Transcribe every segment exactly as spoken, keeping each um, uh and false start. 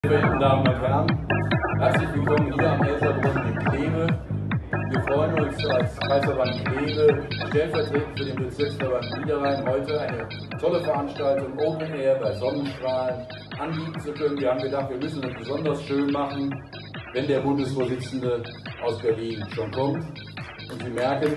Verehrten Damen und Herren, herzlich willkommen hier am Elsterbrunnen in Kleve. Wir freuen uns als Kreisverband Kleve, stellvertretend für den Bezirksverband Niederrhein, heute eine tolle Veranstaltung Open Air bei Sonnenstrahlen anbieten zu können. Wir haben gedacht, wir müssen es besonders schön machen, wenn der Bundesvorsitzende aus Berlin schon kommt. Und Sie merken,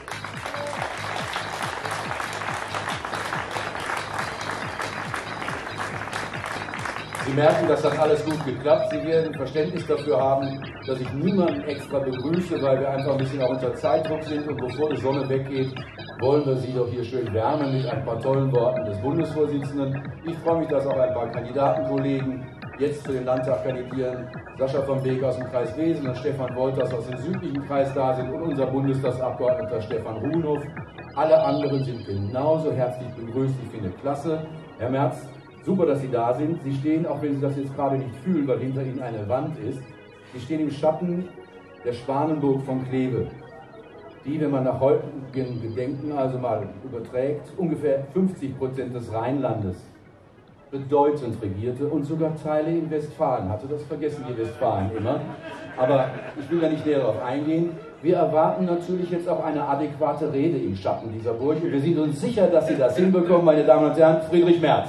Sie merken, das hat alles gut geklappt. Sie werden Verständnis dafür haben, dass ich niemanden extra begrüße, weil wir einfach ein bisschen auch unter Zeitdruck sind. Und bevor die Sonne weggeht, wollen wir Sie doch hier schön wärmen mit ein paar tollen Worten des Bundesvorsitzenden. Ich freue mich, dass auch ein paar Kandidatenkollegen jetzt für den Landtag kandidieren. Sascha von Beek aus dem Kreis Wesel und Stefan Wolters aus dem südlichen Kreis da sind und unser Bundestagsabgeordneter Stefan Ruhnhoff. Alle anderen sind genauso herzlich begrüßt. Ich finde klasse. Herr Merz, super, dass Sie da sind. Sie stehen, auch wenn Sie das jetzt gerade nicht fühlen, weil hinter Ihnen eine Wand ist, Sie stehen im Schatten der Schwanenburg von Kleve, die, wenn man nach heutigen Gedenken also mal überträgt, ungefähr fünfzig Prozent des Rheinlandes bedeutend regierte und sogar Teile in Westfalen hatte. Das vergessen die Westfalen immer. Aber ich will da nicht näher darauf eingehen. Wir erwarten natürlich jetzt auch eine adäquate Rede im Schatten dieser Burg. Und wir sind uns sicher, dass Sie das hinbekommen, meine Damen und Herren. Friedrich Merz.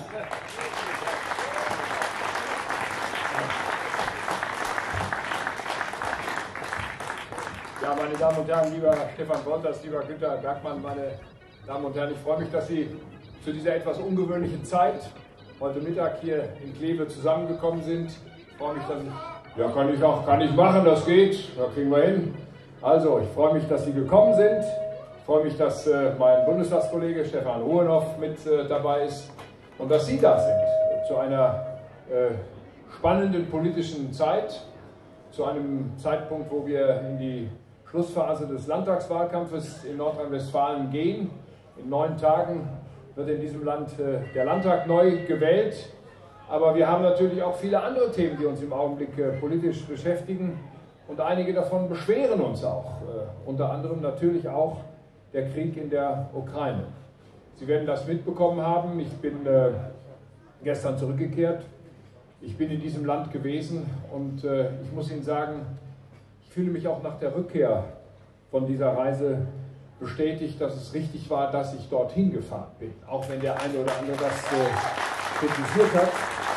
Ja, meine Damen und Herren, lieber Stefan Wolters, lieber Günter Bergmann, meine Damen und Herren, ich freue mich, dass Sie zu dieser etwas ungewöhnlichen Zeit heute Mittag hier in Kleve zusammengekommen sind. Ich freue mich, dass ich... Ja, kann ich auch, kann ich machen, das geht, da kriegen wir hin. Also, ich freue mich, dass Sie gekommen sind. Ich freue mich, dass äh, mein Bundestagskollege Stefan Ruhnhoff mit äh, dabei ist und dass Sie da sind äh, zu einer äh, spannenden politischen Zeit, zu einem Zeitpunkt, wo wir in die Schlussphase des Landtagswahlkampfes in Nordrhein-Westfalen gehen. In neun Tagen wird in diesem Land äh, der Landtag neu gewählt. Aber wir haben natürlich auch viele andere Themen, die uns im Augenblick äh, politisch beschäftigen. Und einige davon beschweren uns auch. Äh, unter anderem natürlich auch der Krieg in der Ukraine. Sie werden das mitbekommen haben. Ich bin äh, gestern zurückgekehrt. Ich bin in diesem Land gewesen und äh, ich muss Ihnen sagen, ich fühle mich auch nach der Rückkehr von dieser Reise bestätigt, dass es richtig war, dass ich dorthin gefahren bin. Auch wenn der eine oder andere das äh, kritisiert hat.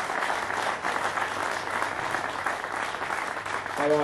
Aber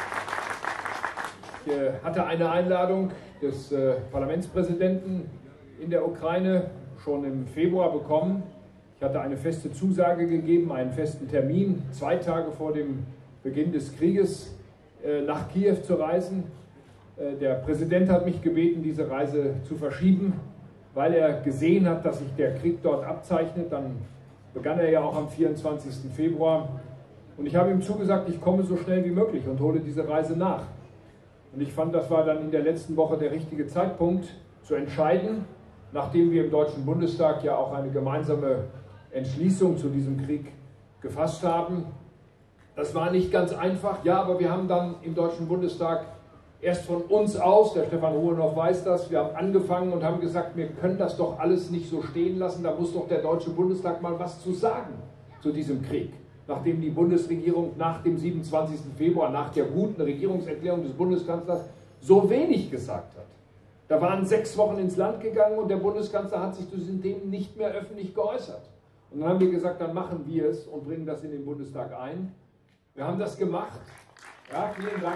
ich äh, hatte eine Einladung des äh, Parlamentspräsidenten in der Ukraine schon im Februar bekommen. Ich hatte eine feste Zusage gegeben, einen festen Termin, zwei Tage vor dem Beginn des Krieges äh, nach Kiew zu reisen. Äh, der Präsident hat mich gebeten, diese Reise zu verschieben, weil er gesehen hat, dass sich der Krieg dort abzeichnet. Dann begann er ja auch am vierundzwanzigsten Februar. Und ich habe ihm zugesagt, ich komme so schnell wie möglich und hole diese Reise nach. Und ich fand, das war dann in der letzten Woche der richtige Zeitpunkt zu entscheiden, nachdem wir im Deutschen Bundestag ja auch eine gemeinsame Entschließung zu diesem Krieg gefasst haben. Das war nicht ganz einfach, ja, aber wir haben dann im Deutschen Bundestag erst von uns aus, der Stefan Ruhnhoff weiß das, wir haben angefangen und haben gesagt, wir können das doch alles nicht so stehen lassen, da muss doch der Deutsche Bundestag mal was zu sagen zu diesem Krieg. Nachdem die Bundesregierung nach dem siebenundzwanzigsten Februar, nach der guten Regierungserklärung des Bundeskanzlers, so wenig gesagt hat. Da waren sechs Wochen ins Land gegangen und der Bundeskanzler hat sich zu diesen Themen nicht mehr öffentlich geäußert. Und dann haben wir gesagt, dann machen wir es und bringen das in den Bundestag ein. Wir haben das gemacht. Ja, vielen Dank.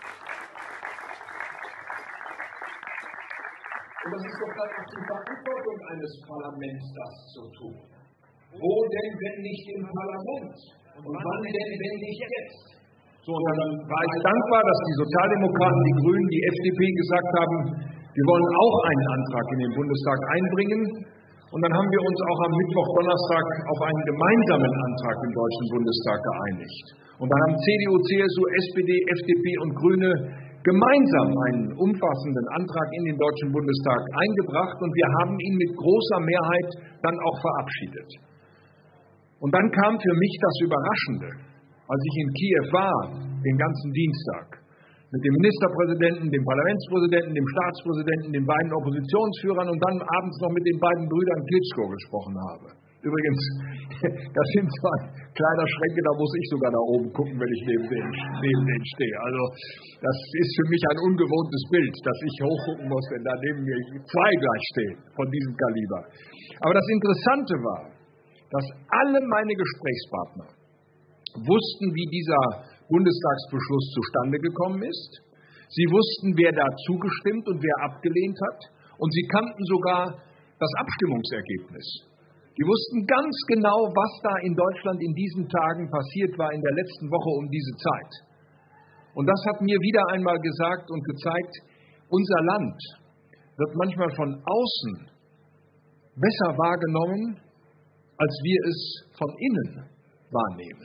Und das ist doch dann auch die Verantwortung eines Parlaments, das zu tun. Wo denn, wenn nicht im Parlament? Und wann denn, wenn nicht jetzt? So, und dann war ich dankbar, dass die Sozialdemokraten, die Grünen, die F D P gesagt haben, wir wollen auch einen Antrag in den Bundestag einbringen. Und dann haben wir uns auch am Mittwoch, Donnerstag auf einen gemeinsamen Antrag im Deutschen Bundestag geeinigt. Und dann haben C D U, C S U, S P D, F D P und Grüne gemeinsam einen umfassenden Antrag in den Deutschen Bundestag eingebracht und wir haben ihn mit großer Mehrheit dann auch verabschiedet. Und dann kam für mich das Überraschende, als ich in Kiew war, den ganzen Dienstag, mit dem Ministerpräsidenten, dem Parlamentspräsidenten, dem Staatspräsidenten, den beiden Oppositionsführern und dann abends noch mit den beiden Brüdern Klitschko gesprochen habe. Übrigens, das sind zwar Kleiderschränke, da muss ich sogar nach oben gucken, wenn ich neben denen, neben denen stehe. Also das ist für mich ein ungewohntes Bild, dass ich hochgucken muss, wenn da neben mir zwei gleich stehen von diesem Kaliber. Aber das Interessante war, dass alle meine Gesprächspartner wussten, wie dieser Bundestagsbeschluss zustande gekommen ist. Sie wussten, wer da zugestimmt und wer abgelehnt hat. Und sie kannten sogar das Abstimmungsergebnis. Die wussten ganz genau, was da in Deutschland in diesen Tagen passiert war in der letzten Woche um diese Zeit. Und das hat mir wieder einmal gesagt und gezeigt, unser Land wird manchmal von außen besser wahrgenommen, als wir es von innen wahrnehmen.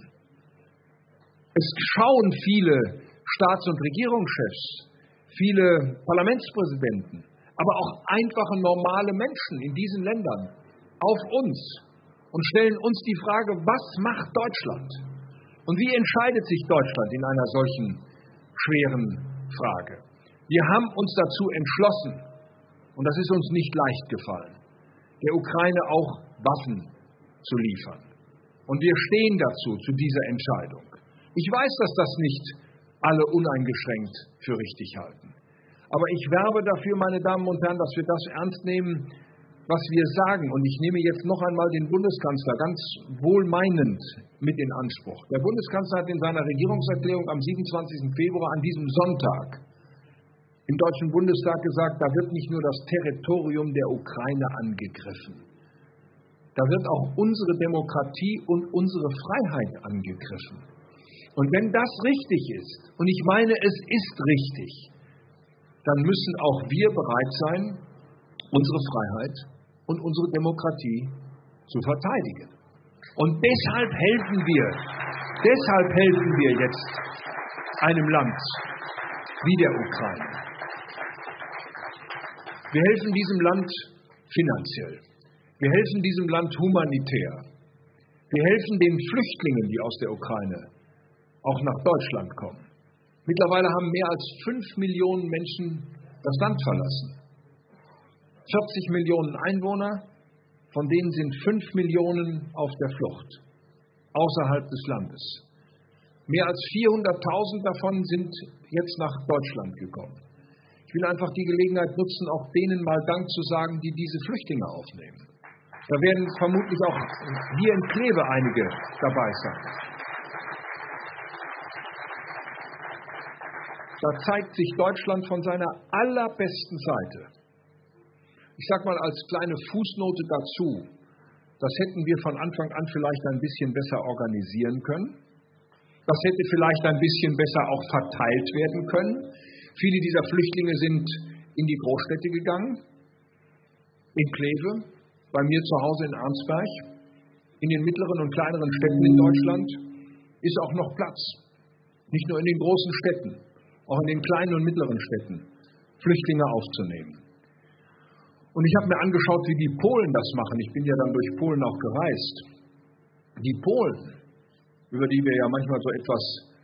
Es schauen viele Staats- und Regierungschefs, viele Parlamentspräsidenten, aber auch einfache normale Menschen in diesen Ländern auf uns und stellen uns die Frage, was macht Deutschland? Und wie entscheidet sich Deutschland in einer solchen schweren Frage? Wir haben uns dazu entschlossen, und das ist uns nicht leicht gefallen, der Ukraine auch Waffen zu liefern. Und wir stehen dazu, zu dieser Entscheidung. Ich weiß, dass das nicht alle uneingeschränkt für richtig halten. Aber ich werbe dafür, meine Damen und Herren, dass wir das ernst nehmen, was wir sagen. Und ich nehme jetzt noch einmal den Bundeskanzler ganz wohlmeinend mit in Anspruch. Der Bundeskanzler hat in seiner Regierungserklärung am siebenundzwanzigsten Februar an diesem Sonntag im Deutschen Bundestag gesagt, da wird nicht nur das Territorium der Ukraine angegriffen. Da wird auch unsere Demokratie und unsere Freiheit angegriffen. Und wenn das richtig ist, und ich meine, es ist richtig, dann müssen auch wir bereit sein, unsere Freiheit und unsere Demokratie zu verteidigen. Und deshalb helfen wir, deshalb helfen wir jetzt einem Land wie der Ukraine. Wir helfen diesem Land finanziell. Wir helfen diesem Land humanitär. Wir helfen den Flüchtlingen, die aus der Ukraine auch nach Deutschland kommen. Mittlerweile haben mehr als fünf Millionen Menschen das Land verlassen. vierzig Millionen Einwohner, von denen sind fünf Millionen auf der Flucht, außerhalb des Landes. Mehr als vierhunderttausend davon sind jetzt nach Deutschland gekommen. Ich will einfach die Gelegenheit nutzen, auch denen mal Dank zu sagen, die diese Flüchtlinge aufnehmen. Da werden vermutlich auch hier in Kleve einige dabei sein. Da zeigt sich Deutschland von seiner allerbesten Seite. Ich sage mal als kleine Fußnote dazu, das hätten wir von Anfang an vielleicht ein bisschen besser organisieren können. Das hätte vielleicht ein bisschen besser auch verteilt werden können. Viele dieser Flüchtlinge sind in die Großstädte gegangen, in Kleve, bei mir zu Hause in Arnsberg. In den mittleren und kleineren Städten in Deutschland ist auch noch Platz. Nicht nur in den großen Städten, auch in den kleinen und mittleren Städten Flüchtlinge aufzunehmen. Und ich habe mir angeschaut, wie die Polen das machen. Ich bin ja dann durch Polen auch gereist. Die Polen, über die wir ja manchmal so etwas,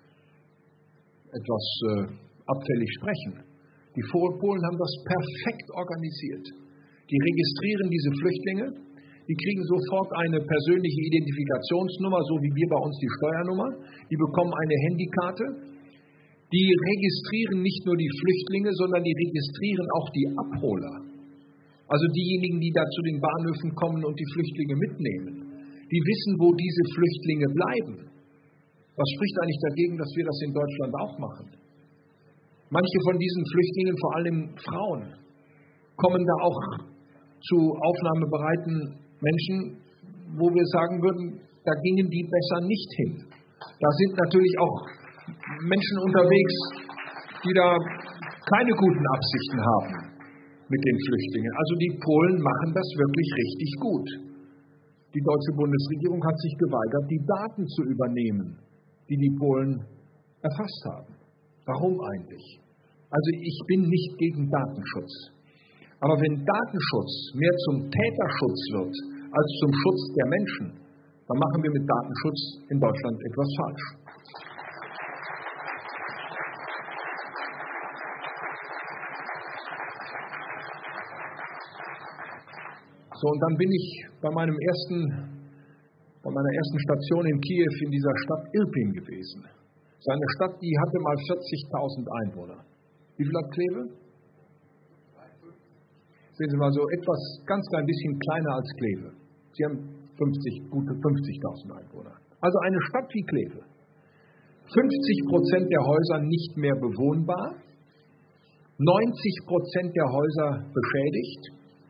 etwas äh, abfällig sprechen, die Polen haben das perfekt organisiert. Die registrieren diese Flüchtlinge, die kriegen sofort eine persönliche Identifikationsnummer, so wie wir bei uns die Steuernummer. Die bekommen eine Handykarte. Die registrieren nicht nur die Flüchtlinge, sondern die registrieren auch die Abholer. Also diejenigen, die da zu den Bahnhöfen kommen und die Flüchtlinge mitnehmen. Die wissen, wo diese Flüchtlinge bleiben. Was spricht eigentlich dagegen, dass wir das in Deutschland auch machen? Manche von diesen Flüchtlingen, vor allem Frauen, kommen da auch zu aufnahmebereiten Menschen, wo wir sagen würden, da gingen die besser nicht hin. Da sind natürlich auch Menschen unterwegs, die da keine guten Absichten haben mit den Flüchtlingen. Also die Polen machen das wirklich richtig gut. Die deutsche Bundesregierung hat sich geweigert, die Daten zu übernehmen, die die Polen erfasst haben. Warum eigentlich? Also ich bin nicht gegen Datenschutz. Aber wenn Datenschutz mehr zum Täterschutz wird als zum Schutz der Menschen, dann machen wir mit Datenschutz in Deutschland etwas falsch. So, und dann bin ich bei meinem ersten bei meiner ersten Station in Kiew in dieser Stadt Irpin gewesen. Das ist eine Stadt, die hatte mal vierzigtausend Einwohner. Wie viel hat Kleve? Sehen Sie mal, so etwas ganz klein bisschen kleiner als Kleve. Sie haben fünfzig, gute fünfzigtausend Einwohner. Also eine Stadt wie Kleve. fünfzig Prozent der Häuser nicht mehr bewohnbar, neunzig Prozent der Häuser beschädigt.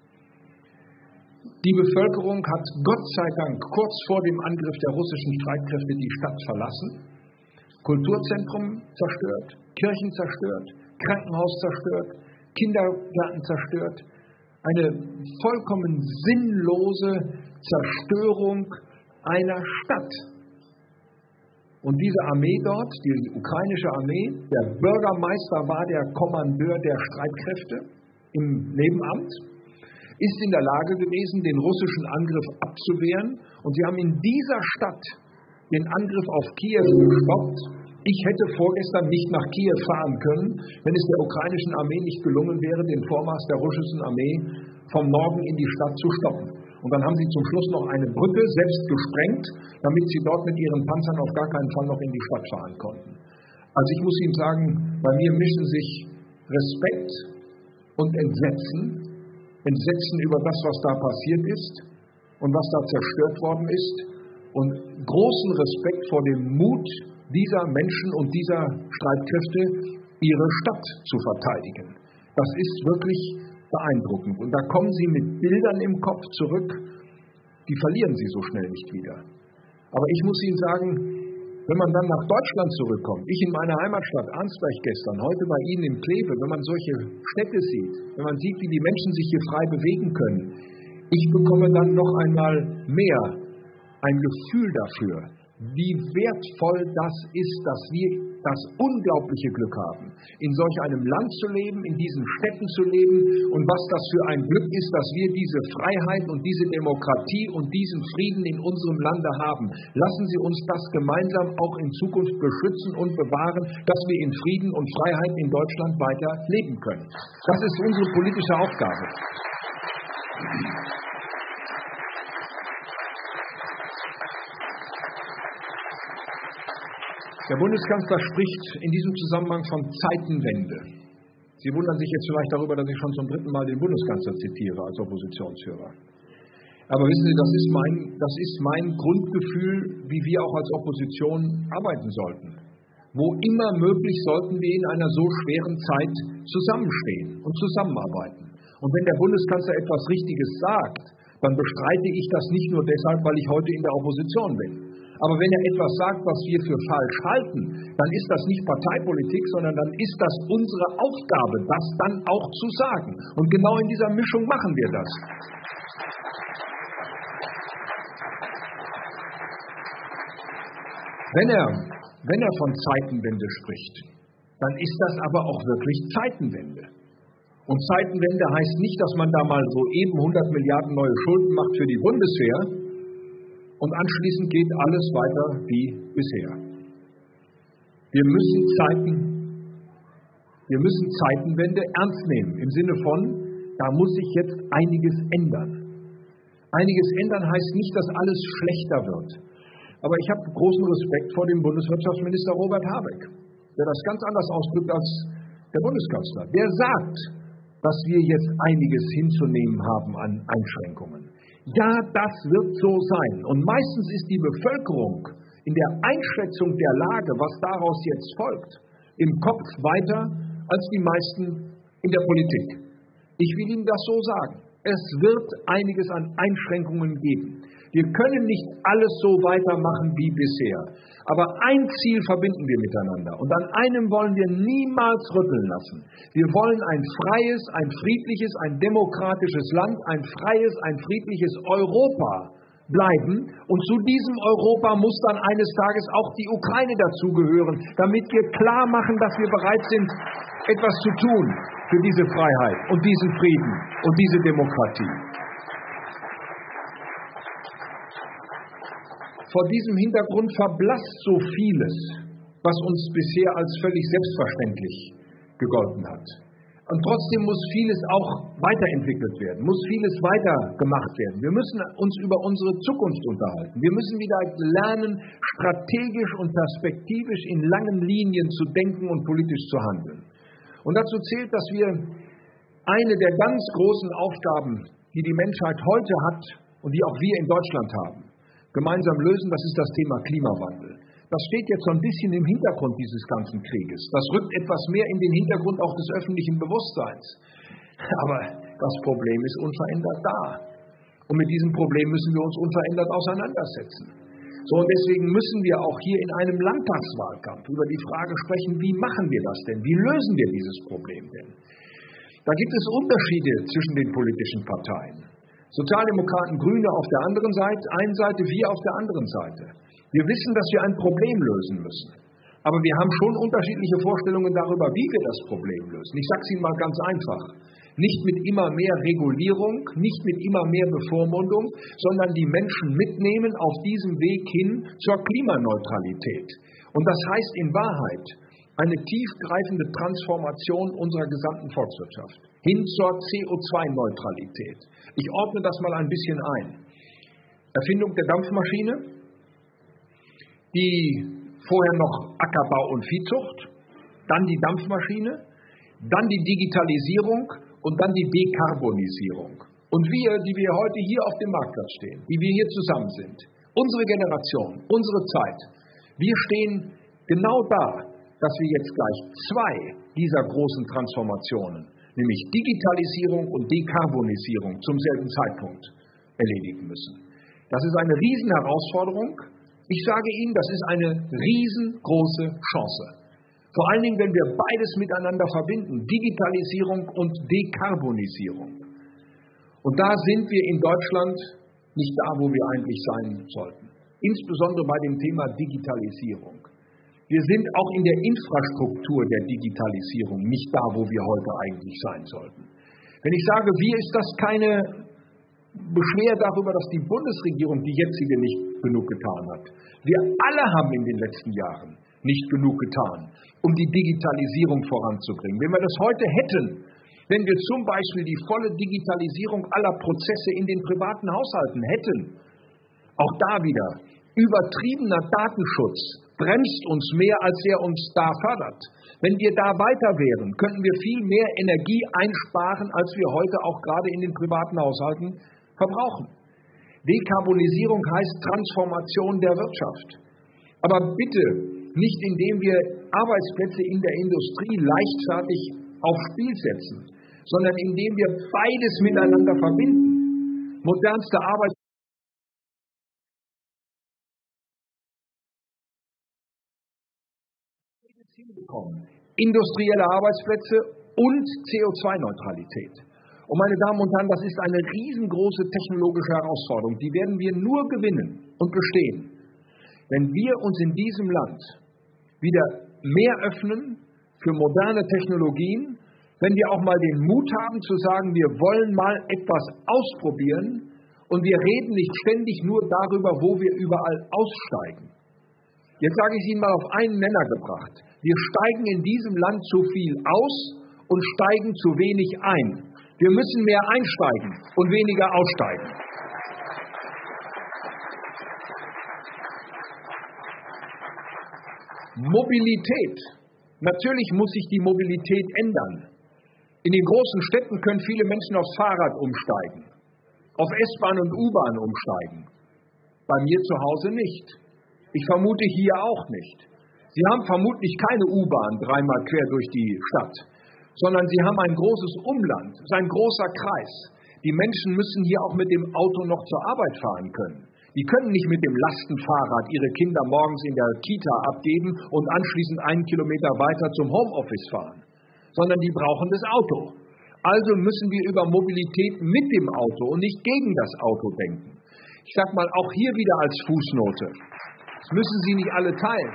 Die Bevölkerung hat Gott sei Dank kurz vor dem Angriff der russischen Streitkräfte die Stadt verlassen. Kulturzentrum zerstört, Kirchen zerstört, Krankenhaus zerstört, Kindergärten zerstört. Eine vollkommen sinnlose Zerstörung einer Stadt. Und diese Armee dort, die ukrainische Armee, der Bürgermeister war der Kommandeur der Streitkräfte im Nebenamt, ist in der Lage gewesen, den russischen Angriff abzuwehren. Und sie haben in dieser Stadt den Angriff auf Kiew gestoppt. Ich hätte vorgestern nicht nach Kiew fahren können, wenn es der ukrainischen Armee nicht gelungen wäre, den Vormarsch der russischen Armee vom Norden in die Stadt zu stoppen. Und dann haben sie zum Schluss noch eine Brücke selbst gesprengt, damit sie dort mit ihren Panzern auf gar keinen Fall noch in die Stadt fahren konnten. Also ich muss Ihnen sagen, bei mir mischen sich Respekt und Entsetzen. Entsetzen über das, was da passiert ist und was da zerstört worden ist. Und großen Respekt vor dem Mut dieser Menschen und dieser Streitkräfte, ihre Stadt zu verteidigen. Das ist wirklich beeindruckend. Und da kommen Sie mit Bildern im Kopf zurück, die verlieren Sie so schnell nicht wieder. Aber ich muss Ihnen sagen, wenn man dann nach Deutschland zurückkommt, ich in meiner Heimatstadt Arnsberg gestern, heute bei Ihnen in Kleve, wenn man solche Städte sieht, wenn man sieht, wie die Menschen sich hier frei bewegen können, ich bekomme dann noch einmal mehr ein Gefühl dafür, wie wertvoll das ist, dass wir das unglaubliche Glück haben, in solch einem Land zu leben, in diesen Städten zu leben und was das für ein Glück ist, dass wir diese Freiheit und diese Demokratie und diesen Frieden in unserem Lande haben. Lassen Sie uns das gemeinsam auch in Zukunft beschützen und bewahren, dass wir in Frieden und Freiheit in Deutschland weiter leben können. Das ist unsere politische Aufgabe. Der Bundeskanzler spricht in diesem Zusammenhang von Zeitenwende. Sie wundern sich jetzt vielleicht darüber, dass ich schon zum dritten Mal den Bundeskanzler zitiere als Oppositionsführer. Aber wissen Sie, das ist mein, das ist mein Grundgefühl, wie wir auch als Opposition arbeiten sollten. Wo immer möglich, sollten wir in einer so schweren Zeit zusammenstehen und zusammenarbeiten. Und wenn der Bundeskanzler etwas Richtiges sagt, dann bestreite ich das nicht nur deshalb, weil ich heute in der Opposition bin. Aber wenn er etwas sagt, was wir für falsch halten, dann ist das nicht Parteipolitik, sondern dann ist das unsere Aufgabe, das dann auch zu sagen. Und genau in dieser Mischung machen wir das. Wenn er, wenn er von Zeitenwende spricht, dann ist das aber auch wirklich Zeitenwende. Und Zeitenwende heißt nicht, dass man da mal so eben hundert Milliarden neue Schulden macht für die Bundeswehr, und anschließend geht alles weiter wie bisher. Wir müssen Zeiten, wir müssen Zeitenwende ernst nehmen, im Sinne von, da muss sich jetzt einiges ändern. Einiges ändern heißt nicht, dass alles schlechter wird. Aber ich habe großen Respekt vor dem Bundeswirtschaftsminister Robert Habeck, der das ganz anders ausdrückt als der Bundeskanzler. Der sagt, dass wir jetzt einiges hinzunehmen haben an Einschränkungen. Ja, das wird so sein. Und meistens ist die Bevölkerung in der Einschätzung der Lage, was daraus jetzt folgt, im Kopf weiter als die meisten in der Politik. Ich will Ihnen das so sagen. Es wird einiges an Einschränkungen geben. Wir können nicht alles so weitermachen wie bisher. Aber ein Ziel verbinden wir miteinander. Und an einem wollen wir niemals rütteln lassen. Wir wollen ein freies, ein friedliches, ein demokratisches Land, ein freies, ein friedliches Europa bleiben. Und zu diesem Europa muss dann eines Tages auch die Ukraine dazugehören, damit wir klar machen, dass wir bereit sind, etwas zu tun für diese Freiheit und diesen Frieden und diese Demokratie. Vor diesem Hintergrund verblasst so vieles, was uns bisher als völlig selbstverständlich gegolten hat. Und trotzdem muss vieles auch weiterentwickelt werden, muss vieles weiter gemacht werden. Wir müssen uns über unsere Zukunft unterhalten. Wir müssen wieder lernen, strategisch und perspektivisch in langen Linien zu denken und politisch zu handeln. Und dazu zählt, dass wir eine der ganz großen Aufgaben, die die Menschheit heute hat und die auch wir in Deutschland haben, gemeinsam lösen, das ist das Thema Klimawandel. Das steht jetzt so ein bisschen im Hintergrund dieses ganzen Krieges. Das rückt etwas mehr in den Hintergrund auch des öffentlichen Bewusstseins. Aber das Problem ist unverändert da. Und mit diesem Problem müssen wir uns unverändert auseinandersetzen. So, und deswegen müssen wir auch hier in einem Landtagswahlkampf über die Frage sprechen, wie machen wir das denn? Wie lösen wir dieses Problem denn? Da gibt es Unterschiede zwischen den politischen Parteien. Sozialdemokraten, Grüne auf der anderen Seite, einen Seite, wir auf der anderen Seite. Wir wissen, dass wir ein Problem lösen müssen. Aber wir haben schon unterschiedliche Vorstellungen darüber, wie wir das Problem lösen. Ich sage es Ihnen mal ganz einfach. Nicht mit immer mehr Regulierung, nicht mit immer mehr Bevormundung, sondern die Menschen mitnehmen auf diesem Weg hin zur Klimaneutralität. Und das heißt in Wahrheit eine tiefgreifende Transformation unserer gesamten Volkswirtschaft hin zur C O zwei Neutralität. Ich ordne das mal ein bisschen ein. Erfindung der Dampfmaschine, die vorher noch Ackerbau und Viehzucht, dann die Dampfmaschine, dann die Digitalisierung und dann die Dekarbonisierung. Und wir, die wir heute hier auf dem Marktplatz stehen, die wir hier zusammen sind, unsere Generation, unsere Zeit, wir stehen genau da, dass wir jetzt gleich zwei dieser großen Transformationen, nämlich Digitalisierung und Dekarbonisierung, zum selben Zeitpunkt erledigen müssen. Das ist eine Riesenherausforderung. Ich sage Ihnen, das ist eine riesengroße Chance. Vor allen Dingen, wenn wir beides miteinander verbinden, Digitalisierung und Dekarbonisierung. Und da sind wir in Deutschland nicht da, wo wir eigentlich sein sollten. Insbesondere bei dem Thema Digitalisierung. Wir sind auch in der Infrastruktur der Digitalisierung nicht da, wo wir heute eigentlich sein sollten. Wenn ich sage, wir, ist das keine Beschwer darüber, dass die Bundesregierung, die jetzige, nicht genug getan hat. Wir alle haben in den letzten Jahren nicht genug getan, um die Digitalisierung voranzubringen. Wenn wir das heute hätten, wenn wir zum Beispiel die volle Digitalisierung aller Prozesse in den privaten Haushalten hätten, auch da wieder, übertriebener Datenschutz bremst uns mehr, als er uns da fördert. Wenn wir da weiter wären, könnten wir viel mehr Energie einsparen, als wir heute auch gerade in den privaten Haushalten verbrauchen. Dekarbonisierung heißt Transformation der Wirtschaft. Aber bitte nicht, indem wir Arbeitsplätze in der Industrie leichtfertig aufs Spiel setzen, sondern indem wir beides miteinander verbinden. Modernste Arbeit hinbekommen. Industrielle Arbeitsplätze und C O zwei Neutralität. Und meine Damen und Herren, das ist eine riesengroße technologische Herausforderung. Die werden wir nur gewinnen und bestehen, wenn wir uns in diesem Land wieder mehr öffnen für moderne Technologien, wenn wir auch mal den Mut haben zu sagen, wir wollen mal etwas ausprobieren und wir reden nicht ständig nur darüber, wo wir überall aussteigen. Jetzt sage ich Ihnen mal auf einen Nenner gebracht. Wir steigen in diesem Land zu viel aus und steigen zu wenig ein. Wir müssen mehr einsteigen und weniger aussteigen. Mobilität. Natürlich muss sich die Mobilität ändern. In den großen Städten können viele Menschen aufs Fahrrad umsteigen, auf S-Bahn und U-Bahn umsteigen. Bei mir zu Hause nicht. Ich vermute hier auch nicht. Sie haben vermutlich keine U-Bahn dreimal quer durch die Stadt, sondern Sie haben ein großes Umland, es ist ein großer Kreis. Die Menschen müssen hier auch mit dem Auto noch zur Arbeit fahren können. Die können nicht mit dem Lastenfahrrad ihre Kinder morgens in der Kita abgeben und anschließend einen Kilometer weiter zum Homeoffice fahren, sondern die brauchen das Auto. Also müssen wir über Mobilität mit dem Auto und nicht gegen das Auto denken. Ich sage mal auch hier wieder als Fußnote, das müssen Sie nicht alle teilen.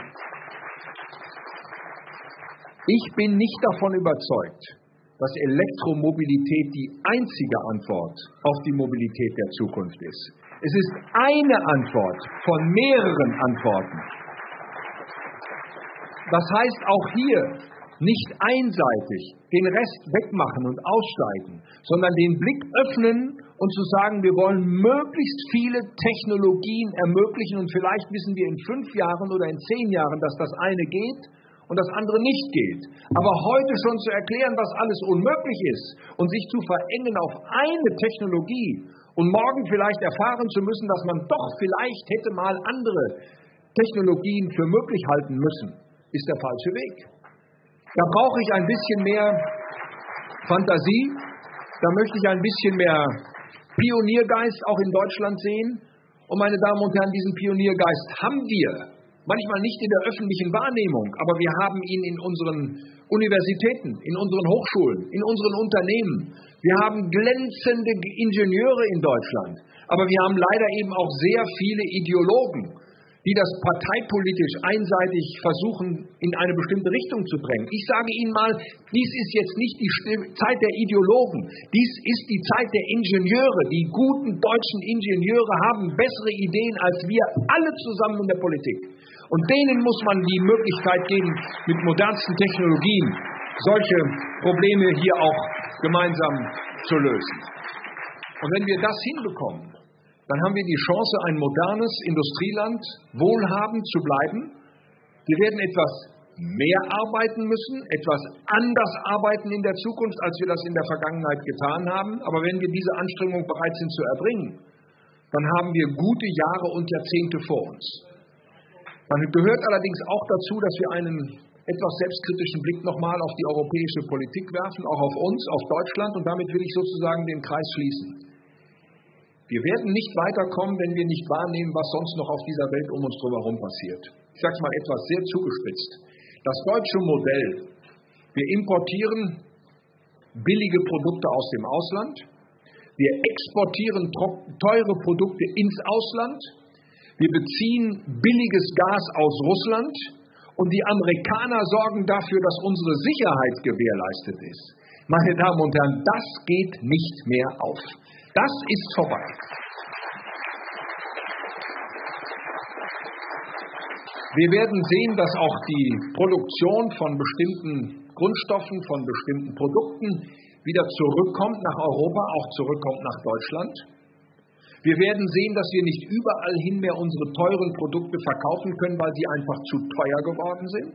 Ich bin nicht davon überzeugt, dass Elektromobilität die einzige Antwort auf die Mobilität der Zukunft ist. Es ist eine Antwort von mehreren Antworten. Das heißt, auch hier nicht einseitig den Rest wegmachen und aussteigen, sondern den Blick öffnen und zu sagen, wir wollen möglichst viele Technologien ermöglichen und vielleicht wissen wir in fünf Jahren oder in zehn Jahren, dass das eine geht und das andere nicht geht. Aber heute schon zu erklären, was alles unmöglich ist und sich zu verengen auf eine Technologie und morgen vielleicht erfahren zu müssen, dass man doch vielleicht hätte mal andere Technologien für möglich halten müssen, ist der falsche Weg. Da brauche ich ein bisschen mehr Fantasie, da möchte ich ein bisschen mehr Pioniergeist auch in Deutschland sehen. Und meine Damen und Herren, diesen Pioniergeist haben wir. Manchmal nicht in der öffentlichen Wahrnehmung, aber wir haben ihn in unseren Universitäten, in unseren Hochschulen, in unseren Unternehmen. Wir haben glänzende Ingenieure in Deutschland, aber wir haben leider eben auch sehr viele Ideologen, die das parteipolitisch einseitig versuchen, in eine bestimmte Richtung zu drängen. Ich sage Ihnen mal, dies ist jetzt nicht die Zeit der Ideologen, dies ist die Zeit der Ingenieure. Die guten deutschen Ingenieure haben bessere Ideen als wir alle zusammen in der Politik. Und denen muss man die Möglichkeit geben, mit modernsten Technologien solche Probleme hier auch gemeinsam zu lösen. Und wenn wir das hinbekommen, dann haben wir die Chance, ein modernes Industrieland, wohlhabend zu bleiben. Wir werden etwas mehr arbeiten müssen, etwas anders arbeiten in der Zukunft, als wir das in der Vergangenheit getan haben. Aber wenn wir diese Anstrengung bereit sind zu erbringen, dann haben wir gute Jahre und Jahrzehnte vor uns. Dann gehört allerdings auch dazu, dass wir einen etwas selbstkritischen Blick nochmal auf die europäische Politik werfen, auch auf uns, auf Deutschland. Und damit will ich sozusagen den Kreis schließen. Wir werden nicht weiterkommen, wenn wir nicht wahrnehmen, was sonst noch auf dieser Welt um uns drumherum passiert. Ich sage es mal etwas sehr zugespitzt. Das deutsche Modell: Wir importieren billige Produkte aus dem Ausland, wir exportieren teure Produkte ins Ausland, wir beziehen billiges Gas aus Russland und die Amerikaner sorgen dafür, dass unsere Sicherheit gewährleistet ist. Meine Damen und Herren, das geht nicht mehr auf. Das ist vorbei. Wir werden sehen, dass auch die Produktion von bestimmten Grundstoffen, von bestimmten Produkten wieder zurückkommt nach Europa, auch zurückkommt nach Deutschland. Wir werden sehen, dass wir nicht überall hin mehr unsere teuren Produkte verkaufen können, weil sie einfach zu teuer geworden sind.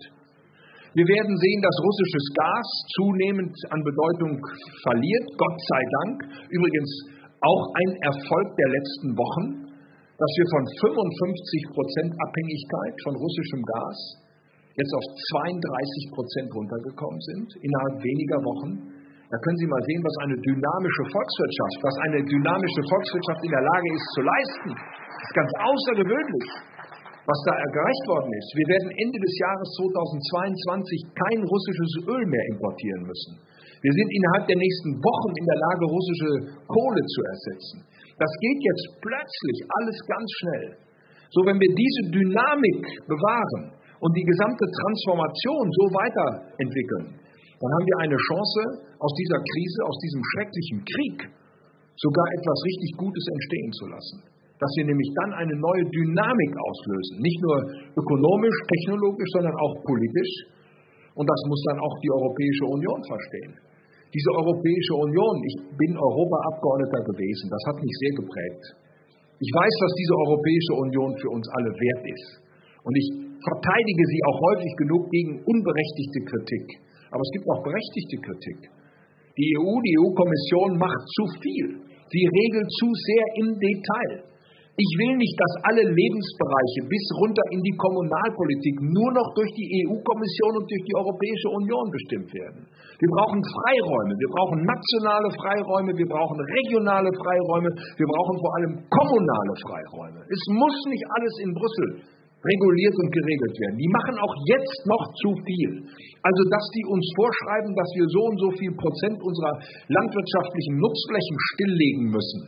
Wir werden sehen, dass russisches Gas zunehmend an Bedeutung verliert, Gott sei Dank. Übrigens auch ein Erfolg der letzten Wochen, dass wir von fünfundfünfzig Prozent Abhängigkeit von russischem Gas jetzt auf zweiunddreißig Prozent runtergekommen sind, innerhalb weniger Wochen. Da können Sie mal sehen, was eine dynamische Volkswirtschaft, was eine dynamische Volkswirtschaft in der Lage ist zu leisten. Das ist ganz außergewöhnlich, was da erreicht worden ist. Wir werden Ende des Jahres zweitausendzweiundzwanzig kein russisches Öl mehr importieren müssen. Wir sind innerhalb der nächsten Wochen in der Lage, russische Kohle zu ersetzen. Das geht jetzt plötzlich alles ganz schnell. So, wenn wir diese Dynamik bewahren und die gesamte Transformation so weiterentwickeln, dann haben wir eine Chance, aus dieser Krise, aus diesem schrecklichen Krieg, sogar etwas richtig Gutes entstehen zu lassen. Dass wir nämlich dann eine neue Dynamik auslösen. Nicht nur ökonomisch, technologisch, sondern auch politisch. Und das muss dann auch die Europäische Union verstehen. Diese Europäische Union, ich bin Europaabgeordneter gewesen, das hat mich sehr geprägt. Ich weiß, was diese Europäische Union für uns alle wert ist. Und ich verteidige sie auch häufig genug gegen unberechtigte Kritik. Aber es gibt auch berechtigte Kritik. Die E U, die E U-Kommission macht zu viel. Sie regelt zu sehr im Detail. Ich will nicht, dass alle Lebensbereiche bis runter in die Kommunalpolitik nur noch durch die E U-Kommission und durch die Europäische Union bestimmt werden. Wir brauchen Freiräume, wir brauchen nationale Freiräume, wir brauchen regionale Freiräume, wir brauchen vor allem kommunale Freiräume. Es muss nicht alles in Brüssel reguliert und geregelt werden. Die machen auch jetzt noch zu viel. Also, dass die uns vorschreiben, dass wir so und so viel Prozent unserer landwirtschaftlichen Nutzflächen stilllegen müssen,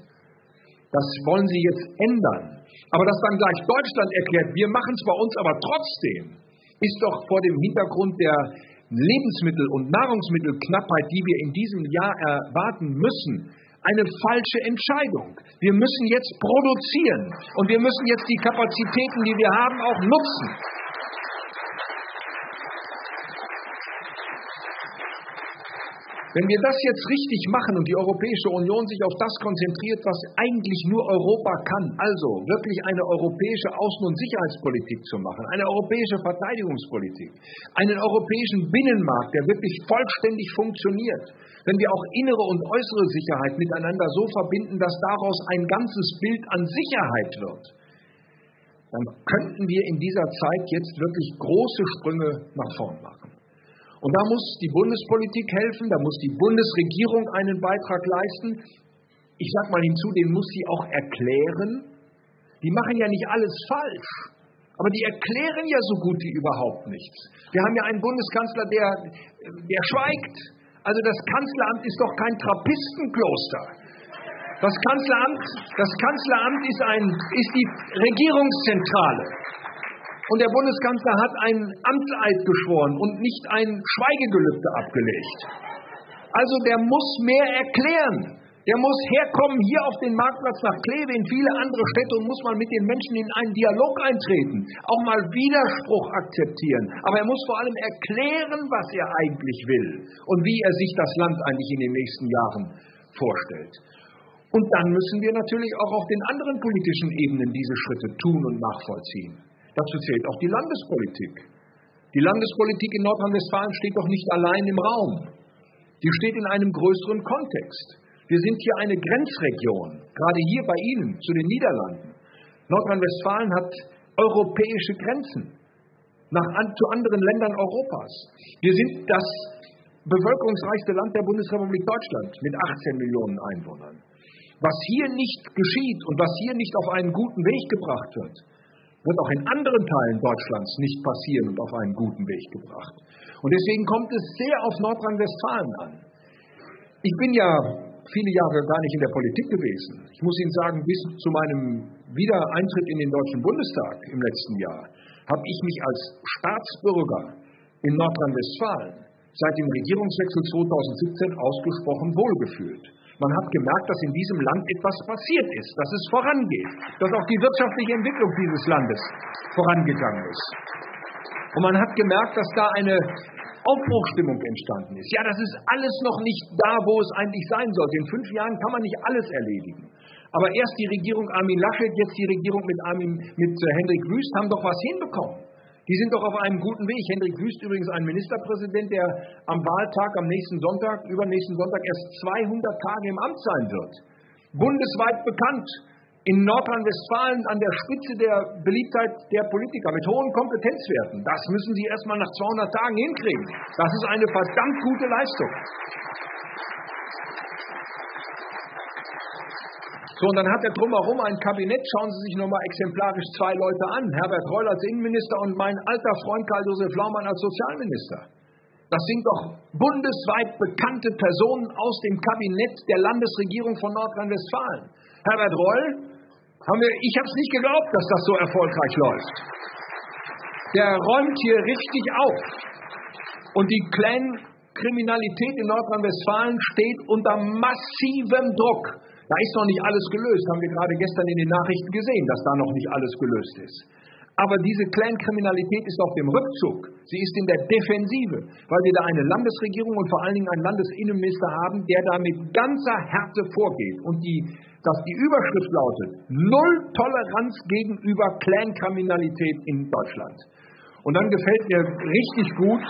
das wollen sie jetzt ändern. Aber dass dann gleich Deutschland erklärt, wir machen es bei uns aber trotzdem, ist doch vor dem Hintergrund der Lebensmittel- und Nahrungsmittelknappheit, die wir in diesem Jahr erwarten müssen, eine falsche Entscheidung. Wir müssen jetzt produzieren und wir müssen jetzt die Kapazitäten, die wir haben, auch nutzen. Wenn wir das jetzt richtig machen und die Europäische Union sich auf das konzentriert, was eigentlich nur Europa kann, also wirklich eine europäische Außen- und Sicherheitspolitik zu machen, eine europäische Verteidigungspolitik, einen europäischen Binnenmarkt, der wirklich vollständig funktioniert, wenn wir auch innere und äußere Sicherheit miteinander so verbinden, dass daraus ein ganzes Bild an Sicherheit wird, dann könnten wir in dieser Zeit jetzt wirklich große Sprünge nach vorn machen. Und da muss die Bundespolitik helfen, da muss die Bundesregierung einen Beitrag leisten. Ich sage mal hinzu, den muss sie auch erklären. Die machen ja nicht alles falsch, aber die erklären ja so gut wie überhaupt nichts. Wir haben ja einen Bundeskanzler, der, der schweigt. Also das Kanzleramt ist doch kein Trappistenkloster. Das Kanzleramt, das Kanzleramt ist, ein, ist die Regierungszentrale. Und der Bundeskanzler hat einen Amtseid geschworen und nicht ein Schweigegelübde abgelegt. Also der muss mehr erklären. Der muss herkommen hier auf den Marktplatz nach Kleve, in viele andere Städte und muss mal mit den Menschen in einen Dialog eintreten. Auch mal Widerspruch akzeptieren. Aber er muss vor allem erklären, was er eigentlich will und wie er sich das Land eigentlich in den nächsten Jahren vorstellt. Und dann müssen wir natürlich auch auf den anderen politischen Ebenen diese Schritte tun und nachvollziehen. Dazu zählt auch die Landespolitik. Die Landespolitik in Nordrhein-Westfalen steht doch nicht allein im Raum. Die steht in einem größeren Kontext. Wir sind hier eine Grenzregion, gerade hier bei Ihnen, zu den Niederlanden. Nordrhein-Westfalen hat europäische Grenzen nach, an, zu anderen Ländern Europas. Wir sind das bevölkerungsreichste Land der Bundesrepublik Deutschland mit achtzehn Millionen Einwohnern. Was hier nicht geschieht und was hier nicht auf einen guten Weg gebracht wird, wird auch in anderen Teilen Deutschlands nicht passieren und auf einen guten Weg gebracht. Und deswegen kommt es sehr auf Nordrhein-Westfalen an. Ich bin ja viele Jahre gar nicht in der Politik gewesen. Ich muss Ihnen sagen, bis zu meinem Wiedereintritt in den Deutschen Bundestag im letzten Jahr habe ich mich als Staatsbürger in Nordrhein-Westfalen seit dem Regierungswechsel zweitausendsiebzehn ausgesprochen wohlgefühlt. Man hat gemerkt, dass in diesem Land etwas passiert ist, dass es vorangeht, dass auch die wirtschaftliche Entwicklung dieses Landes vorangegangen ist. Und man hat gemerkt, dass da eine Aufbruchsstimmung entstanden ist. Ja, das ist alles noch nicht da, wo es eigentlich sein sollte. In fünf Jahren kann man nicht alles erledigen. Aber erst die Regierung Armin Laschet, jetzt die Regierung mit, Armin, mit äh, Hendrik Wüst haben doch was hinbekommen. Die sind doch auf einem guten Weg. Hendrik Wüst übrigens ein Ministerpräsident, der am Wahltag, am nächsten Sonntag, übernächsten Sonntag erst zweihundert Tage im Amt sein wird. Bundesweit bekannt. In Nordrhein-Westfalen an der Spitze der Beliebtheit der Politiker mit hohen Kompetenzwerten. Das müssen Sie erst mal nach zweihundert Tagen hinkriegen. Das ist eine verdammt gute Leistung. So, und dann hat er drumherum ein Kabinett, schauen Sie sich nochmal exemplarisch zwei Leute an. Herbert Reul als Innenminister und mein alter Freund Karl-Josef Laumann als Sozialminister. Das sind doch bundesweit bekannte Personen aus dem Kabinett der Landesregierung von Nordrhein-Westfalen. Herbert Reul, haben wir, ich habe es nicht geglaubt, dass das so erfolgreich läuft. Der räumt hier richtig auf. Und die Clankriminalität in Nordrhein-Westfalen steht unter massivem Druck. Da ist noch nicht alles gelöst, haben wir gerade gestern in den Nachrichten gesehen, dass da noch nicht alles gelöst ist. Aber diese Clankriminalität ist auf dem Rückzug. Sie ist in der Defensive, weil wir da eine Landesregierung und vor allen Dingen einen Landesinnenminister haben, der da mit ganzer Härte vorgeht. Und die, dass die Überschrift lautet, Null Toleranz gegenüber Clankriminalität in Deutschland. Und dann gefällt mir richtig gut,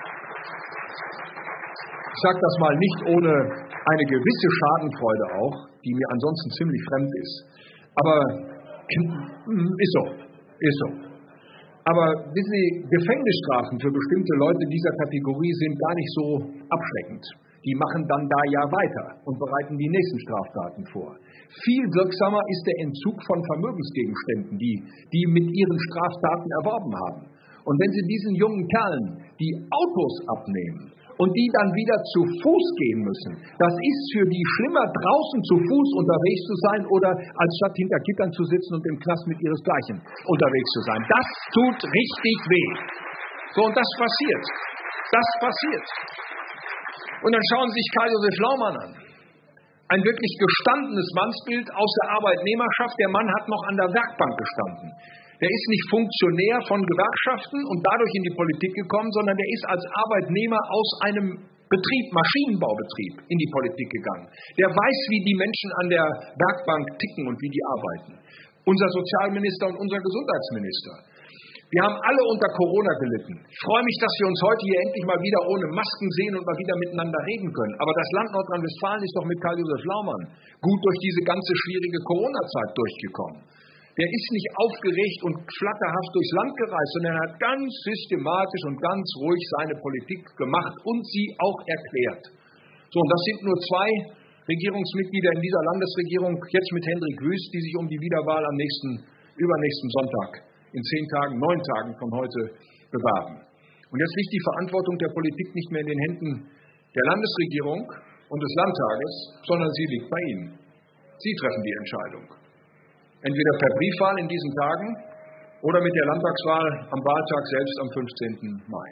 ich sage das mal nicht ohne eine gewisse Schadenfreude auch, die mir ansonsten ziemlich fremd ist. Aber ist so, ist so. Aber wissen Sie, Gefängnisstrafen für bestimmte Leute dieser Kategorie sind gar nicht so abschreckend. Die machen dann da ja weiter und bereiten die nächsten Straftaten vor. Viel wirksamer ist der Entzug von Vermögensgegenständen, die die mit ihren Straftaten erworben haben. Und wenn Sie diesen jungen Kerlen die Autos abnehmen und die dann wieder zu Fuß gehen müssen, das ist für die schlimmer, draußen zu Fuß unterwegs zu sein oder als statt hinter Gittern zu sitzen und im Knast mit ihresgleichen unterwegs zu sein. Das tut richtig weh. So, und das passiert. Das passiert. Und dann schauen Sie sich Karl-Josef Laumann an. Ein wirklich gestandenes Mannsbild aus der Arbeitnehmerschaft. Der Mann hat noch an der Werkbank gestanden. Der ist nicht Funktionär von Gewerkschaften und dadurch in die Politik gekommen, sondern der ist als Arbeitnehmer aus einem Betrieb, Maschinenbaubetrieb, in die Politik gegangen. Der weiß, wie die Menschen an der Werkbank ticken und wie die arbeiten. Unser Sozialminister und unser Gesundheitsminister. Wir haben alle unter Corona gelitten. Ich freue mich, dass wir uns heute hier endlich mal wieder ohne Masken sehen und mal wieder miteinander reden können. Aber das Land Nordrhein-Westfalen ist doch mit Karl-Josef Laumann gut durch diese ganze schwierige Corona-Zeit durchgekommen. Der ist nicht aufgeregt und flatterhaft durchs Land gereist, sondern er hat ganz systematisch und ganz ruhig seine Politik gemacht und sie auch erklärt. So, und das sind nur zwei Regierungsmitglieder in dieser Landesregierung, jetzt mit Hendrik Wüst, die sich um die Wiederwahl am nächsten, übernächsten Sonntag, in zehn Tagen, neun Tagen von heute bewerben. Und jetzt liegt die Verantwortung der Politik nicht mehr in den Händen der Landesregierung und des Landtages, sondern sie liegt bei Ihnen. Sie treffen die Entscheidung. Entweder per Briefwahl in diesen Tagen oder mit der Landtagswahl am Wahltag selbst am fünfzehnten Mai.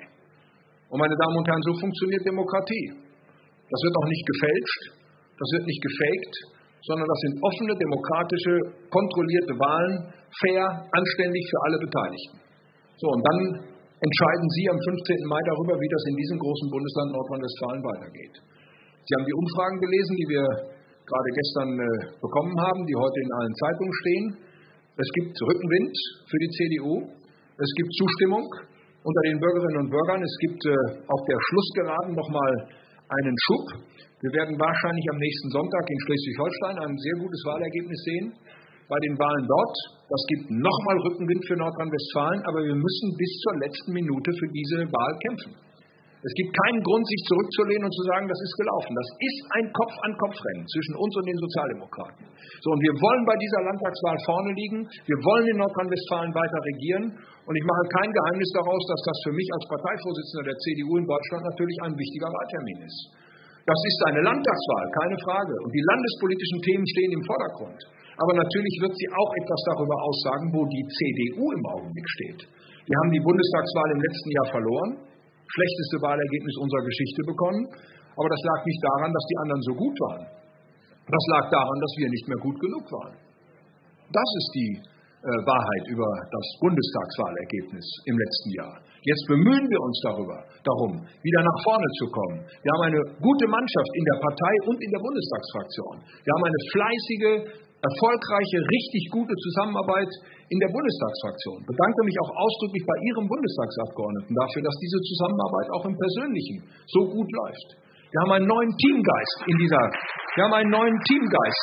Und meine Damen und Herren, so funktioniert Demokratie. Das wird auch nicht gefälscht, das wird nicht gefaked, sondern das sind offene, demokratische, kontrollierte Wahlen, fair, anständig für alle Beteiligten. So, und dann entscheiden Sie am fünfzehnten Mai darüber, wie das in diesem großen Bundesland Nordrhein-Westfalen weitergeht. Sie haben die Umfragen gelesen, die wir gerade gestern äh, bekommen haben, die heute in allen Zeitungen stehen. Es gibt Rückenwind für die C D U, es gibt Zustimmung unter den Bürgerinnen und Bürgern, es gibt äh, auf der Schlussgeraden nochmal einen Schub. Wir werden wahrscheinlich am nächsten Sonntag in Schleswig-Holstein ein sehr gutes Wahlergebnis sehen bei den Wahlen dort. Das gibt nochmal Rückenwind für Nordrhein-Westfalen, aber wir müssen bis zur letzten Minute für diese Wahl kämpfen. Es gibt keinen Grund, sich zurückzulehnen und zu sagen, das ist gelaufen. Das ist ein Kopf-an-Kopf-Rennen zwischen uns und den Sozialdemokraten. So, und wir wollen bei dieser Landtagswahl vorne liegen. Wir wollen in Nordrhein-Westfalen weiter regieren. Und ich mache kein Geheimnis daraus, dass das für mich als Parteivorsitzender der C D U in Deutschland natürlich ein wichtiger Wahltermin ist. Das ist eine Landtagswahl, keine Frage. Und die landespolitischen Themen stehen im Vordergrund. Aber natürlich wird sie auch etwas darüber aussagen, wo die C D U im Augenblick steht. Wir haben die Bundestagswahl im letzten Jahr verloren. Schlechteste Wahlergebnis unserer Geschichte bekommen. Aber das lag nicht daran, dass die anderen so gut waren. Das lag daran, dass wir nicht mehr gut genug waren. Das ist die äh, Wahrheit über das Bundestagswahlergebnis im letzten Jahr. Jetzt bemühen wir uns darüber, darum, wieder nach vorne zu kommen. Wir haben eine gute Mannschaft in der Partei und in der Bundestagsfraktion. Wir haben eine fleißige, erfolgreiche, richtig gute Zusammenarbeit in der Bundestagsfraktion. Ich bedanke mich auch ausdrücklich bei Ihrem Bundestagsabgeordneten dafür, dass diese Zusammenarbeit auch im Persönlichen so gut läuft. Wir haben einen neuen Teamgeist in dieser, wir haben einen neuen Teamgeist,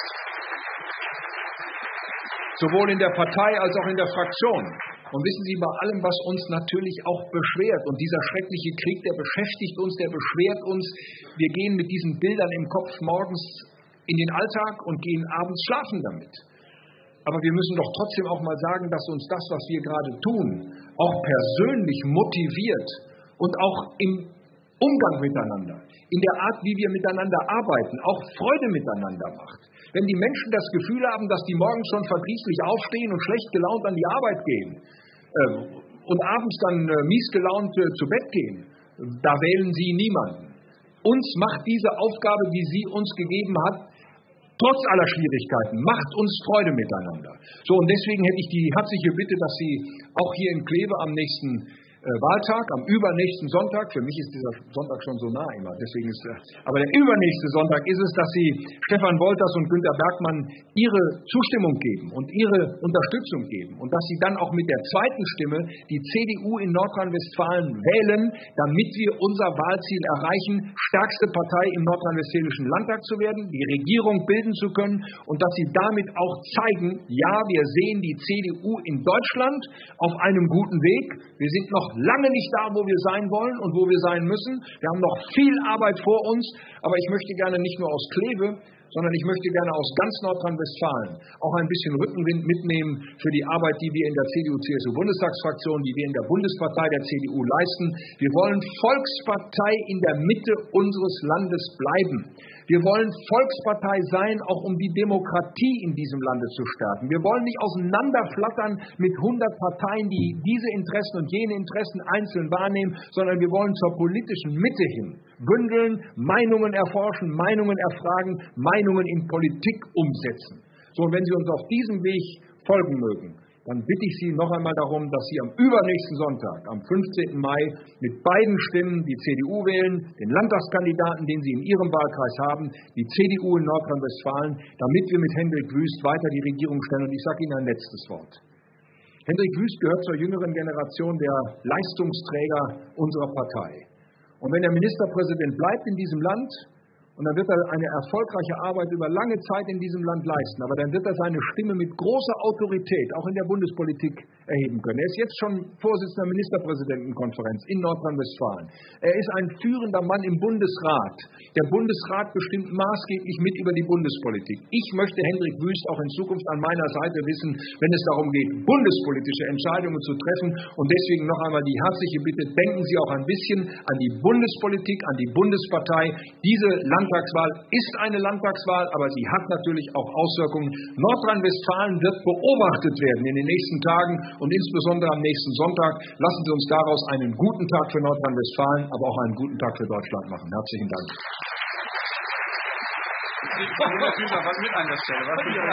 sowohl in der Partei als auch in der Fraktion. Und wissen Sie, bei allem, was uns natürlich auch beschwert, und dieser schreckliche Krieg, der beschäftigt uns, der beschwert uns, wir gehen mit diesen Bildern im Kopf morgens in den Alltag und gehen abends schlafen damit. Aber wir müssen doch trotzdem auch mal sagen, dass uns das, was wir gerade tun, auch persönlich motiviert und auch im Umgang miteinander, in der Art, wie wir miteinander arbeiten, auch Freude miteinander macht. Wenn die Menschen das Gefühl haben, dass die morgens schon verdrießlich aufstehen und schlecht gelaunt an die Arbeit gehen äh, und abends dann äh, mies gelaunt äh, zu Bett gehen, da wählen sie niemanden. Uns macht diese Aufgabe, die sie uns gegeben hat, trotz aller Schwierigkeiten, macht uns Freude miteinander. So, und deswegen hätte ich die herzliche Bitte, dass Sie auch hier in Kleve am nächsten äh, Wahltag, am übernächsten Sonntag, für mich ist dieser Sonntag schon so nah immer, deswegen ist der, aber der übernächste Sonntag ist es, dass Sie Stefan Wolters und Günter Bergmann Ihre Zustimmung geben und Ihre Unterstützung geben und dass Sie dann auch mit der zweiten Stimme die C D U in Nordrhein-Westfalen wählen, damit wir unser Wahlziel erreichen, stärkste Partei im nordrhein-westfälischen Landtag zu werden, die Regierung bilden zu können und dass Sie damit auch zeigen, ja, wir sehen die C D U in Deutschland auf einem guten Weg. Wir sind noch lange nicht da, wo wir sein wollen und wo wir sein müssen. Wir haben noch viel Arbeit vor uns, aber ich möchte gerne nicht nur aus Kleve, sondern ich möchte gerne aus ganz Nordrhein-Westfalen auch ein bisschen Rückenwind mitnehmen für die Arbeit, die wir in der C D U C S U-Bundestagsfraktion, die wir in der Bundespartei der C D U leisten. Wir wollen Volkspartei in der Mitte unseres Landes bleiben. Wir wollen Volkspartei sein, auch um die Demokratie in diesem Lande zu stärken. Wir wollen nicht auseinanderflattern mit hundert Parteien, die diese Interessen und jene Interessen einzeln wahrnehmen, sondern wir wollen zur politischen Mitte hin bündeln, Meinungen erforschen, Meinungen erfragen, Meinungen in Politik umsetzen. So, und wenn Sie uns auf diesem Weg folgen mögen, dann bitte ich Sie noch einmal darum, dass Sie am übernächsten Sonntag, am fünfzehnten Mai, mit beiden Stimmen die C D U wählen, den Landtagskandidaten, den Sie in Ihrem Wahlkreis haben, die C D U in Nordrhein-Westfalen, damit wir mit Hendrik Wüst weiter die Regierung stellen. Und ich sage Ihnen ein letztes Wort. Hendrik Wüst gehört zur jüngeren Generation der Leistungsträger unserer Partei. Und wenn er Ministerpräsident bleibt in diesem Land, und dann wird er eine erfolgreiche Arbeit über lange Zeit in diesem Land leisten. Aber dann wird er seine Stimme mit großer Autorität auch in der Bundespolitik erheben können. Er ist jetzt schon Vorsitzender der Ministerpräsidentenkonferenz in Nordrhein-Westfalen. Er ist ein führender Mann im Bundesrat. Der Bundesrat bestimmt maßgeblich mit über die Bundespolitik. Ich möchte Hendrik Wüst auch in Zukunft an meiner Seite wissen, wenn es darum geht, bundespolitische Entscheidungen zu treffen. Und deswegen noch einmal die herzliche Bitte, denken Sie auch ein bisschen an die Bundespolitik, an die Bundespartei. Diese Land Landtagswahl ist eine Landtagswahl, aber sie hat natürlich auch Auswirkungen. Nordrhein-Westfalen wird beobachtet werden in den nächsten Tagen und insbesondere am nächsten Sonntag. Lassen Sie uns daraus einen guten Tag für Nordrhein-Westfalen, aber auch einen guten Tag für Deutschland machen. Herzlichen Dank. Mit an der Stelle.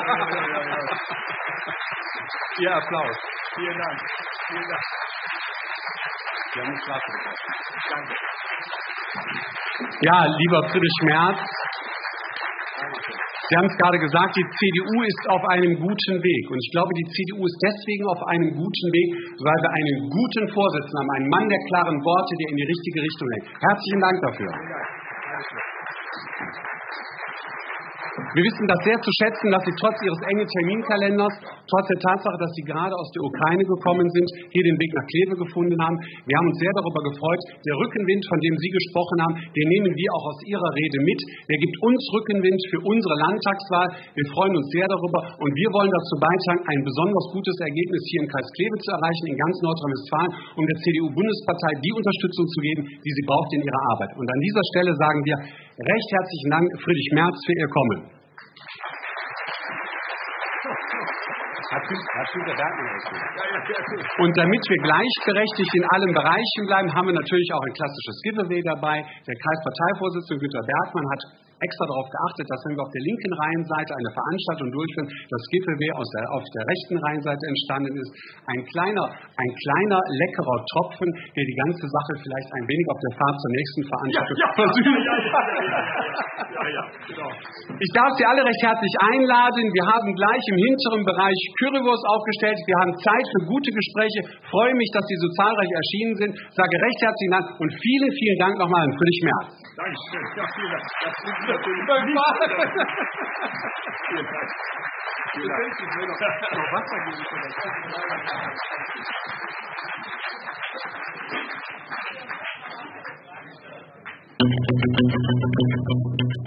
Ihr Applaus. Vielen Dank. Vielen Dank. Sie haben uns Straße gebracht. Danke. Ja, lieber Friedrich Merz, Sie haben es gerade gesagt, die C D U ist auf einem guten Weg. Und ich glaube, die C D U ist deswegen auf einem guten Weg, weil wir einen guten Vorsitzenden haben, einen Mann der klaren Worte, der in die richtige Richtung lenkt. Herzlichen Dank dafür. Wir wissen das sehr zu schätzen, dass Sie trotz Ihres engen Terminkalenders, trotz der Tatsache, dass Sie gerade aus der Ukraine gekommen sind, hier den Weg nach Kleve gefunden haben. Wir haben uns sehr darüber gefreut. Der Rückenwind, von dem Sie gesprochen haben, den nehmen wir auch aus Ihrer Rede mit. Der gibt uns Rückenwind für unsere Landtagswahl. Wir freuen uns sehr darüber und wir wollen dazu beitragen, ein besonders gutes Ergebnis hier im Kreis Kleve zu erreichen, in ganz Nordrhein-Westfalen, um der C D U-Bundespartei die Unterstützung zu geben, die sie braucht in ihrer Arbeit. Und an dieser Stelle sagen wir recht herzlichen Dank, Friedrich Merz, für Ihr Kommen. Und damit wir gleichberechtigt in allen Bereichen bleiben, haben wir natürlich auch ein klassisches Giveaway dabei. Der Kreisparteivorsitzende Günter Bergmann hat extra darauf geachtet, dass wenn wir auf der linken Reihenseite eine Veranstaltung durchführen, das Giveaway aus der, auf der rechten Reihenseite entstanden ist. Ein kleiner, ein kleiner leckerer Tropfen, der die ganze Sache vielleicht ein wenig auf der Fahrt zur nächsten Veranstaltung ja, ja, versüßt. Ja, ja, ja, ja, genau. Ich darf Sie alle recht herzlich einladen. Wir haben gleich im hinteren Bereich Currywurst aufgestellt. Wir haben Zeit für gute Gespräche. Ich freue mich, dass Sie so zahlreich erschienen sind. Ich sage recht herzlichen Dank und vielen, vielen Dank nochmal an Friedrich Merz. Dankeschön. Ja, vielen Dank. Das ist natürlich Vielen Dank. Vielen Dank. Ich will noch, noch Wasser geben.